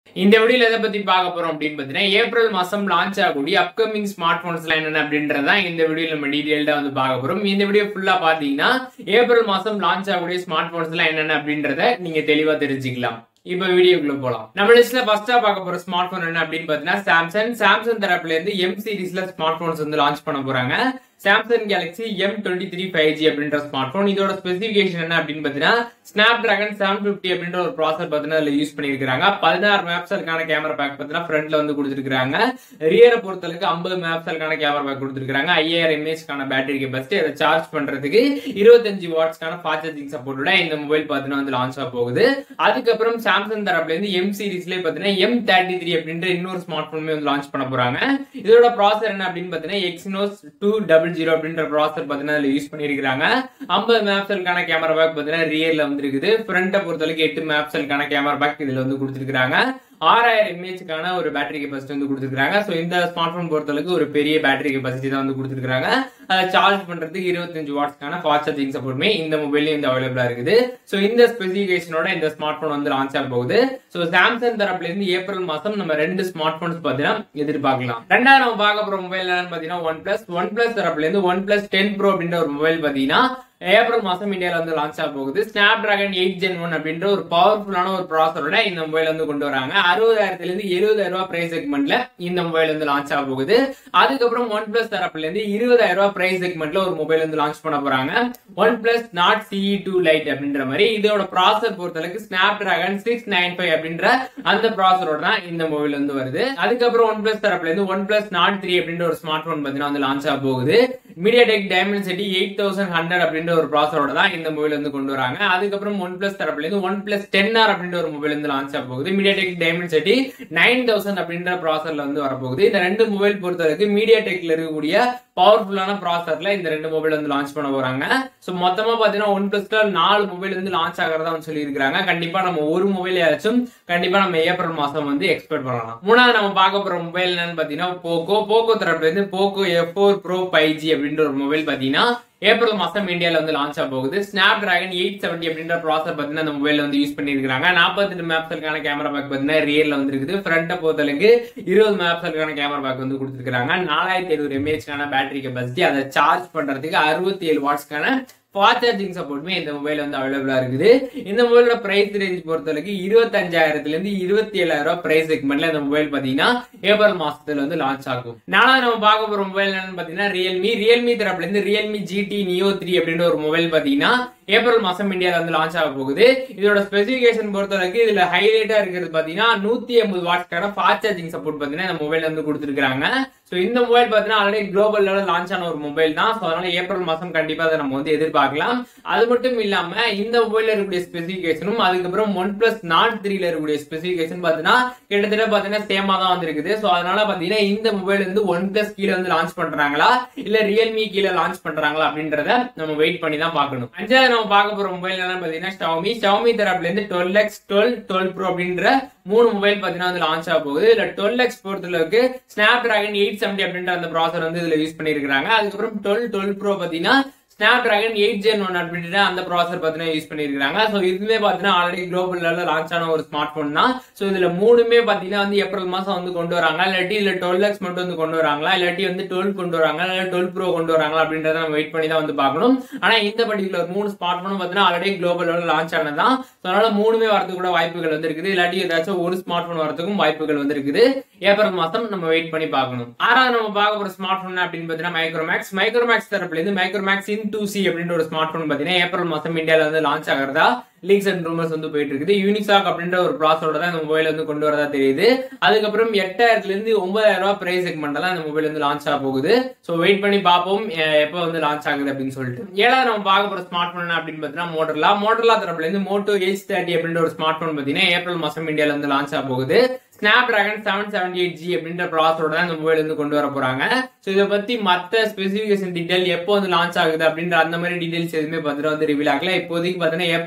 இந்த வீடியோல எதை பத்தி பார்க்க போறோம் அப்படின்னு பார்த்தீங்கன்னா ஏப்ரல் மாசம் லான்ச் ஆகக்கூடிய அப்கமிங் ஸ்மார்ட் போன்ஸ்லாம் என்னென்ன அப்படின்றத இந்த வீடியோல நம்ம டீடைல்டா வந்து பார்க்க போறோம். இந்த வீடியோ ஃபுல்லா பாத்தீங்கன்னா ஏப்ரல் மாசம் லான்ச் ஆகக்கூடிய ஸ்மார்ட் போன்ஸ்லாம் என்னென்ன அப்படின்றத நீங்க தெளிவா தெரிஞ்சுக்கலாம். இப்ப வீடியோக்குள்ள போலாம். நம்ம லிஸ்ட்ல ஃபர்ஸ்டா பார்க்க போற ஸ்மார்ட் போன் என்ன அப்படின்னு பாத்தீங்கன்னா சாம்சங் தரப்புல இருந்து எம் சீரிஸ்ல ஸ்மார்ட் போன்ஸ் வந்து லான்ச் பண்ண போறாங்க. சாம்சங் கேலக்ஸி M23 5G அப்படின்ற ஸ்மார்ட் போன். இதோட ஸ்பெசிபிகேஷன் என்ன அப்படின்னு பாத்தீங்கன்னா ஸ்னாப்டிராகன் 750 அப்படின்ற ஒரு ப்ராசஸர் பாத்தீங்கன்னா அதுல யூஸ் பண்ணிருக்காங்க. 16 மெகாபிக்சலுக்கான கேமரா பேக் பாத்தீங்கன்னா ஃப்ரண்ட்ல வந்து கொடுத்திருக்காங்க. ரியரை பொறுத்தளவுக்கு 50 மெகாபிக்சலுக்கான கேமரா பேக் கொடுத்திருக்காங்க. 5000 mAh பேட்டரி கெபாசிட்டி. அதை சார்ஜ் பண்றதுக்கு 25 வாட்ஸ்க்கான ஃபாஸ்ட் சார்ஜிங் சப்போர்ட்டோட இந்த மொபைல் பாத்தீங்கன்னா வந்து லான்ச் ஆக போகுது. அதுக்கப்புறம் சாம்சங் தரப்புல இருந்து எம் சீரிஸ்ல பாத்தீங்கன்னா M33 அப்படின்ற இன்னொரு ஸ்மார்ட் போனுமே வந்து லான்ச் பண்ண போறாங்க. இதோட ப்ராசஸர் என்ன அப்படின்னு பாத்தீங்கன்னா Exynos 200 அப்படின்ற ப்ராசஸர் பாத்தீங்கன்னா அதுல யூஸ் பண்ணிருக்காங்க. 50 மெகாபிக்சலுக்கான கேமரா பேக் பாத்தீங்கன்னா ரியர்ல வந்துருக்குது. ஃப்ரண்ட்டை பொறுத்தளவுக்கு 8 மெகாபிக்சலுக்கான கேமரா பேக் இதுல வந்து கொடுத்திருக்காங்க. 6000 mAh ஒரு பேட்டரி கெபாசிட்டி வந்து கொடுத்திருக்காங்க. சோ இந்த ஸ்மார்ட் போன் பொறுத்தளவுக்கு ஒரு பெரிய பேட்டரி கெபாசிட்டி தான் வந்து கொடுத்திருக்காங்க. அதை சார்ஜ் பண்றதுக்கு 25 வாட்ஸ்க்கான ஃபாஸ்ட் சார்ஜிங் சப்போர்ட்டுமே இந்த மொபைல்ல இந்த அவைலபிளா இருக்குது. சோ இந்த ஸ்பெசிபிகேஷனோட இந்த ஸ்மார்ட் போன் வந்து லான்ச் ஆக போகுது. சோ சாம்சங் தரப்புல இருந்து ஏப்ரல் மாசம் நம்ம 2 ஸ்மார்ட் போன்ஸ் பாத்தீங்கன்னா எதிர்பார்க்கலாம். ரெண்டாவது நம்ம பார்க்க போற மொபைல் என்னன்னு பாத்தீங்கன்னா OnePlus தரப்புல இருந்து OnePlus 10 Pro அப்படின்ற ஒரு மொபைல் பாத்தீங்கன்னா ஏப்ரல் மாசம் இந்தியால வந்து லான்ச் ஆக போகுது. ஸ்னாப்டிராகன் 8 Gen 1 அப்படின்ற ஒரு பவர்ஃபுல்லான ஒரு ப்ராசஸரோட இந்த மொபைல் வந்து கொண்டு வராங்க. 60,000 இருந்து 70,000 ரூபாய் பிரைஸ் செக்மெண்ட்ல இந்த மொபைல் வந்து லான்ச் ஆக போகுது. அதுக்கப்புறம் OnePlus தரப்புல இருந்து 20,000 ரூபாய் பிரைஸ் செக்மெண்ட்ல ஒரு மொபைல் வந்து லான்ச் பண்ண போறாங்க. OnePlus Nord CE2 Lite அப்படின்ற மாதிரி. இதோட ப்ராசஸர் பொறுத்தளவுக்கு ஸ்னாப்டிராகன் 695 அப்படின்ற அந்த ப்ராசஸரோட தான் இந்த மொபைல் வந்து வருது. அதுக்கப்புறம் OnePlus தரப்புல இருந்து OnePlus Nord 3 அப்படின்ற ஒரு ஸ்மார்ட் போன் பாத்தீங்கன்னா வந்து லான்ச் ஆக போகுது. MediaTek Dimensity 8100 அப்படின்ற ஒரு ப்ராசஸரோட தான் இந்த மொபைல் வந்து கொண்டு வராங்க. அதுக்கப்புறம் OnePlus தரப்புல இருந்து OnePlus 10R அப்படின்ற ஒரு மொபைல் வந்து லான்ச் ஆக போகுது. MediaTek Dimensity 9000 அப்படின்ற ப்ராசஸர்ல வந்து வரப்போகுது. இந்த ரெண்டு மொபைல் பொறுத்தவரைக்கு MediaTekல இருக்கக்கூடிய பவர்ஃபுல்லான ப்ராசஸர்ல இந்த ரெண்டு மொபைல் வந்து லான்ச் பண்ண போறாங்க. சோ மொத்தமா பாத்தீங்கன்னா OnePlusல 4 மொபைல் வந்து லான்ச் ஆகிறதா வந்து சொல்லி இருக்காங்க. கண்டிப்பா நம்ம ஒரு மொபைல் ஆச்சும் கண்டிப்பா நம்ம ஏப்ரல் மாசம் வந்து எக்ஸ்பெக்ட் பண்ணலாம். மூணாவது நம்ம பார்க்க போற மொபைல் என்னன்னு பாத்தீங்கன்னா போக்கோ தரப்புல இருந்து போக்கோ F4 Pro 5G அப்படின்ற ஒரு மொபைல் பாத்தீங்கன்னா ஏப்ரல் மாசம் இந்தியால வந்து லான்ச் ஆக போகுது. ஸ்னாப்டிராகன் 870 அப்படின்ற ப்ராசஸர் பாத்தீங்கன்னா அந்த மொபைல் வந்து யூஸ் பண்ணிருக்காங்க. 48 மெகாபிக்சலுக்கான கேமரா பேக் பாத்தீங்கன்னா ரியர்ல வந்து இருக்குது. ஃப்ரண்ட்டை பொறுத்தளவுக்கு 20 மெகாபிக்சலுக்கான கேமரா பேக் வந்து கொடுத்திருக்காங்க. 4700 mAh பேட்டரி கெபாசிட்டி. அதை சார்ஜ் பண்றதுக்கு 67 வாட்ஸ்க்கான ஃபாஸ்ட் சார்ஜிங் சப்போர்ட்டுமே இந்த மொபைல் வந்து அவைலபிளா இருக்குது. இந்த மொபைலோட பிரைஸ் ரேஞ்ச் பொறுத்தளவுக்கு 25,000 இருந்து 27,000 ரூபாய் பிரைஸ் செக்மெண்ட்ல இந்த மொபைல் பாத்தீங்கன்னா ஏப்ரல் மாசத்துல வந்து லான்ச் ஆகும். நாலாவது நம்ம பார்க்க போற மொபைல் என்னன்னு பாத்தீங்கன்னா ரியல்மி தரப்புல இருந்து ரியல்மி GT Neo 3 அப்படின்ற ஒரு மொபைல் பாத்தீங்கன்னா ஏப்ரல் மாசம் இந்தியால வந்து லான்ச் ஆக போகுது. இதோட ஸ்பெசிபிகேஷன் பொறுத்தவரைக்கும் இதுல ஹைலைட்டா இருக்கிறது பாத்தீங்கன்னா 180 வாட்ஸ்க்கான ஃபாஸ்ட் சார்ஜிங் சப்போர்ட் பாத்தீங்கன்னா இந்த மொபைல் வந்து கொடுத்திருக்காங்க. சோ இந்த மொபைல் பாத்தீங்கன்னா ஆல்ரெடி குளோபல் லெவல் லான்ச் ஆன ஒரு மொபைல் தான். சோ அதனால ஏப்ரல் மாசம் கண்டிப்பா அதை நம்ம வந்து எதிர்பார்க்கலாம். அது மட்டும் இல்லாம இந்த மொபைல்ல இருக்கக்கூடிய ஸ்பெசிபிகேஷனும் அதுக்கப்புறம் OnePlus Nord 3ல இருக்கக்கூடிய ஸ்பெசிபிகேஷன் பாத்தீங்கன்னா கிட்டத்தட்ட பாத்தீங்கன்னா சேமா தான் வந்திருக்குது. சோ அதனால பாத்தீங்கன்னா இந்த மொபைல் வந்து OnePlus கீழ வந்து லான்ச் பண்றாங்களா இல்ல ரியல்மி கீழ லான்ச் பண்றாங்களா அப்படின்றத நம்ம வெயிட் பண்ணி தான் பார்க்கணும். அஞ்சாவது நம்ம பார்க்க போற மொபைல் என்னன்னு பாத்தீங்கன்னா Xiaomi தரப்புல இருந்து 12X 12 Pro அப்படின்ற 3 மொபைல் பாத்தீங்கன்னா வந்து லான்ச் ஆக போகுது. இதுல 12X பொறுத்தளவுக்கு ஸ்னாப்டிராகன் 870 அப்படின்ற அந்த ப்ராசஸர் வந்து இதுல யூஸ் பண்ணிருக்காங்க. அதுக்கப்புறம் 12 Pro பாத்தீங்கன்னா ஸ்னாப்டிராகன் 8 Gen 1 அப்படின்ற அந்த ப்ராசஸர் பாத்தீங்கன்னா யூஸ் பண்ணிருக்காங்க. சோ இதுமே பாத்தீங்கன்னா ஆல்ரெடி குளோபல் லெவல்ல லான்ச் ஆன ஒரு ஸ்மார்ட் போன் தான். சோ இதுல மூணுமே பாத்தீங்கன்னா வந்து ஏப்ரல் மாசம் வந்து கொண்டு வராங்க. இல்லாட்டி இதுல 12X மட்டும் வந்து கொண்டு வராங்களா இல்லாட்டி வந்து 12 கொண்டு வராங்க இல்ல 12 Pro கொண்டு வராங்களா அப்படின்றத நம்ம வெயிட் பண்ணி தான் வந்து பார்க்கணும். ஆனா இந்த பர்டிகுலர் 3 ஸ்மார்ட் போனும் பாத்தீங்கன்னா ஆல்ரெடி குளோபல் லெவல்ல லான்ச் ஆனதான். சோ அதனால மூணுமே வரதுக்கு கூட வாய்ப்புகள் வந்து இருக்குது. இல்லாட்டி ஏதாச்சும் ஒரு ஸ்மார்ட் போன் வரதுக்கும் வாய்ப்புகள் வந்து இருக்குது. ஏப்ரல் மாசம் நம்ம வெயிட் பண்ணி பார்க்கணும். ஆறாவது நம்ம பார்க்க போற ஸ்மார்ட் போன் அப்படின்னு பாத்தீங்கன்னா மைக்ரோமேக்ஸ் தரப்புல இருந்து மைக்ரோமேக்ஸ் In2C அப்படின்ற ஒரு ஸ்மார்ட் போன் பாத்தீங்கன்னா ஏப்ரல் மாசம் இந்தியால வந்து லான்ச் ஆகிறதா லீக்ஸ் அண்ட் ரூமர்ஸ் வந்து போயிட்டு இருக்குது. யூனிசாக் அப்படின்ற ஒரு ப்ராசஸரோட தான் இந்த மொபைல் வந்து கொண்டு வரதா தெரியுது. அதுக்கப்புறம் 8000 இருந்து 9000 ரூபாய் பிரைஸ் செக்மெண்ட்ல தான் இந்த மொபைல் வந்து லான்ச் ஆக போகுது. சோ வெயிட் பண்ணி பார்ப்போம் எப்ப வந்து லான்ச் ஆகுது அப்படின்னு சொல்லிட்டு. ஏழாவது நம்ம பார்க்க போற ஸ்மார்ட் போன் அப்படின்னு பாத்தீங்கன்னா மோட்டோரோலா தரப்புல இருந்து Moto H30 அப்படின்ற ஒரு ஸ்மார்ட் போன் பாத்தீங்கன்னா ஏப்ரல் மாசம் இந்தியால வந்து லான்ச் ஆக போகுது. ஸ்னாப்டிராகன் 778G அப்படின்ற ப்ராசஸரோட தான் இந்த மொபைல் வந்து கொண்டு வர போறாங்க. சோ இதை பத்தி மத்த ஸ்பெசிபிகேஷன் டீடைல் எப்போ வந்து லான்ச் ஆகுது அப்படின்ற அந்த மாதிரி டீடைல்ஸ் எதுவுமே பாத்தீங்கன்னா வந்து ரிவீல் ஆகல. இப்போதைக்கு பாத்தீங்கன்னா ஏப்ரல் லான்ச்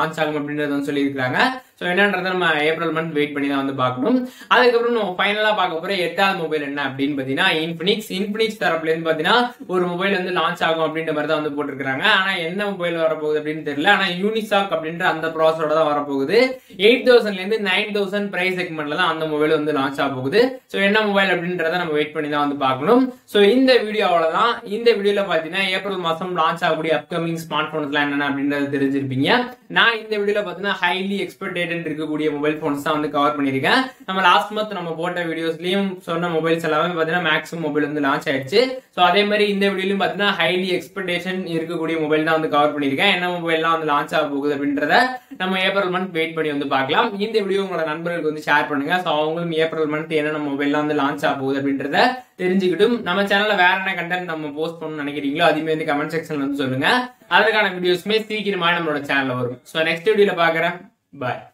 லான்ச் ஆகும் அப்படின்றத வந்து சொல்லியிருக்காங்க. ஸோ என்னன்றதை நம்ம ஏப்ரல் மந்த் வெயிட் பண்ணி தான் வந்து பார்க்கணும். அதுக்கப்புறம் நம்ம ஃபைனலா பார்க்க போற 8வது மொபைல் என்ன அப்படின்னு பாத்தீங்கன்னா இன்ஃபினிக்ஸ் தரப்புல இருந்து பாத்தீங்கன்னா ஒரு மொபைல் வந்து லான்ச் ஆகும் அப்படின்ற மாதிரி தான் வந்து போட்டிருக்காங்க. ஆனா என்ன மொபைல் வரப்போகுது அப்படின்னு தெரியல. ஆனா யூனிசாக் அப்படின்ற அந்த ப்ராசரோட தான் வரப்போகுது. 8000 இருந்து 9000 பிரைஸ் செக்மெண்ட்ல தான் அந்த மொபைல் வந்து லான்ச் ஆக போகுது. ஸோ என்ன மொபைல் அப்படின்றத நம்ம வெயிட் பண்ணி தான் வந்து பார்க்கணும். ஸோ இந்த வீடியோ அவ்வளவுதான். இந்த வீடியோல பாத்தீங்கன்னா ஏப்ரல் மாசம் லான்ச் ஆகக்கூடிய அப்கமிங் ஸ்மார்ட் போன்ஸ்லாம் என்னென்ன அப்படின்றத தெரிஞ்சிருப்பீங்க. நான் இந்த வீடியோல பாத்தீங்கன்னா ஹைலி எக்ஸ்பெக்டேட் இருக்கக்கூடிய மொபைல் போன்ஸ் தான் வந்து கவர் பண்ணிருக்கேன். நம்ம லாஸ்ட் மந்த் நம்ம போட்ட வீடியோஸ்லயும் சொன்ன மொபைல்ஸ் எல்லாமே பாத்தீங்கன்னா மேக்ஸிமம் மொபைல் வந்து லான்ச் ஆயிடுச்சு. சோ அதே மாதிரி இந்த வீடியோலயும் பாத்தீங்கன்னா ஹைலி எக்ஸ்பெக்டேஷன் இருக்கக்கூடிய மொபைல் தான் வந்து கவர் பண்ணிருக்கேன். என்ன மொபைல்லாம் வந்து லான்ச் ஆக போகுது அப்படின்றத நம்ம ஏப்ரல் மந்த் வெயிட் பண்ணி வந்து பார்க்கலாம். இந்த வீடியோ உங்களோட நண்பர்களுக்கு வந்து ஷேர் பண்ணுங்க. சோ அவங்களும் ஏப்ரல் மந்த் என்னென்ன மொபைல்லாம் வந்து லான்ச் ஆக போகுது அப்படின்றத தெரிஞ்சுக்கிட்டும் நம்ம சேனல்ல வேற என்ன கண்டென்ட் நம்ம போஸ்ட் பண்ணணும்னு நினைக்கிறீங்களோ அதுமே வந்து கமெண்ட் செக்ஷன்ல வந்து சொல்லுங்க. அதற்கான வீடியோஸ்மே சீக்கிரமா நம்மளோட சேனல்ல வரும். சோ நெக்ஸ்ட் வீடியோல பாக்குறேன். பாய்.